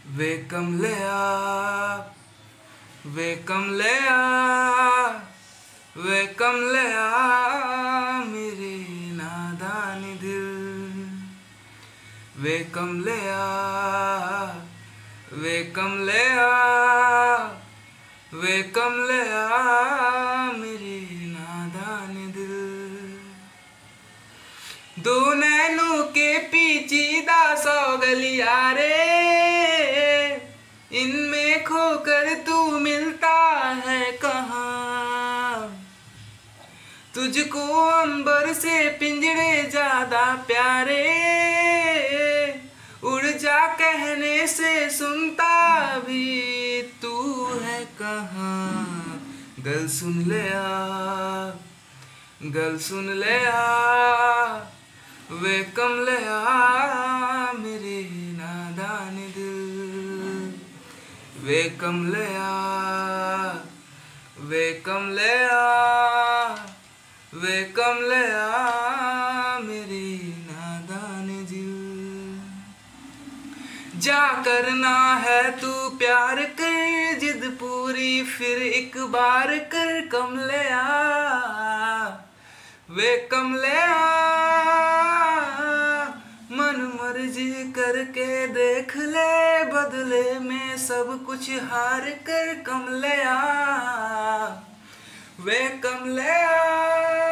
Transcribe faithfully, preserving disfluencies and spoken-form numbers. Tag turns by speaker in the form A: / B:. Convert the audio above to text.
A: वे कमलिया वे कमलिया वे कमलिया मेरे नादान दिल। वे कमलिया वे कमलिया वे कमलिया मेरे नादान दिल। दो नैनों के पीछीदा सौ गलिया रे, इनमें खोकर तू मिलता है कहाँ। तुझको अंबर से पिंजरे ज्यादा प्यारे, उड़ जा कहने से सुनता भी तू है कहाँ। गल सुन ले आ गल सुन ले आ वे कमलिया मेरे नादान दिल। वे कमलिया वे कमलिया वे कमलिया मेरे नादान दिल। जा करना है तू प्यार कर, जिद पूरी फिर एक बार कर कमलिया। वे कमलिया मन मर्जी करके देख ले, बदले में सब कुछ हार कर कमलिया। वे कमलिया